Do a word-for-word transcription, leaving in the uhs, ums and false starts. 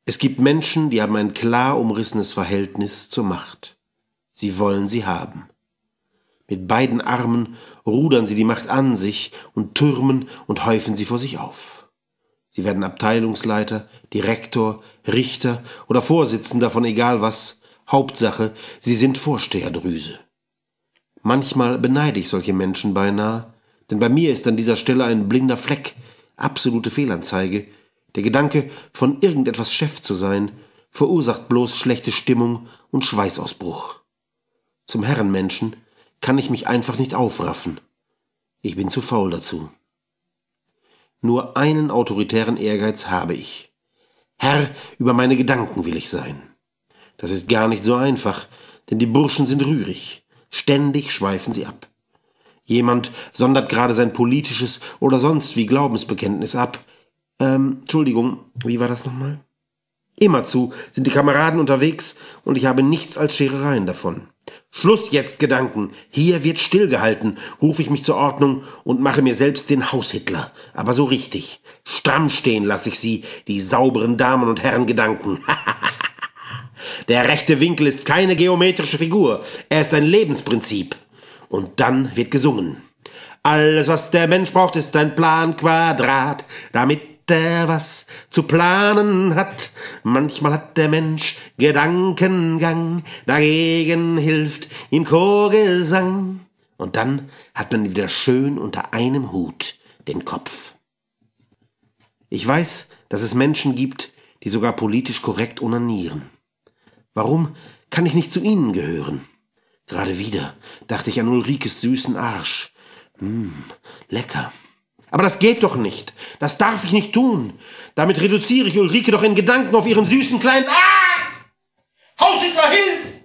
Es gibt Menschen, die haben ein klar umrissenes Verhältnis zur Macht. Sie wollen sie haben. Mit beiden Armen rudern sie die Macht an sich und türmen und häufen sie vor sich auf. Sie werden Abteilungsleiter, Direktor, Richter oder Vorsitzender von egal was. Hauptsache, sie sind Vorsteherdrüse. Manchmal beneide ich solche Menschen beinahe, denn bei mir ist an dieser Stelle ein blinder Fleck, absolute Fehlanzeige. Der Gedanke, von irgendetwas Chef zu sein, verursacht bloß schlechte Stimmung und Schweißausbruch. Zum Herrenmenschen kann ich mich einfach nicht aufraffen. Ich bin zu faul dazu. Nur einen autoritären Ehrgeiz habe ich. Herr über meine Gedanken will ich sein. Das ist gar nicht so einfach, denn die Burschen sind rührig. Ständig schweifen sie ab. Jemand sondert gerade sein politisches oder sonst wie Glaubensbekenntnis ab. Ähm, Entschuldigung, wie war das nochmal? Immerzu sind die Kameraden unterwegs und ich habe nichts als Scherereien davon. Schluss jetzt, Gedanken! Hier wird stillgehalten, rufe ich mich zur Ordnung und mache mir selbst den Haushitler. Aber so richtig. Stramm stehen lasse ich sie, die sauberen Damen und Herren Gedanken. Der rechte Winkel ist keine geometrische Figur, er ist ein Lebensprinzip. Und dann wird gesungen. Alles, was der Mensch braucht, ist ein Planquadrat, damit er was zu planen hat. Manchmal hat der Mensch Gedankengang, dagegen hilft ihm Chorgesang. Und dann hat man wieder schön unter einem Hut den Kopf. Ich weiß, dass es Menschen gibt, die sogar politisch korrekt onanieren. Warum kann ich nicht zu ihnen gehören? Gerade wieder dachte ich an Ulrikes süßen Arsch. Hm, lecker. Aber das geht doch nicht. Das darf ich nicht tun. Damit reduziere ich Ulrike doch in Gedanken auf ihren süßen kleinen... Ah! Haushitler, hilf!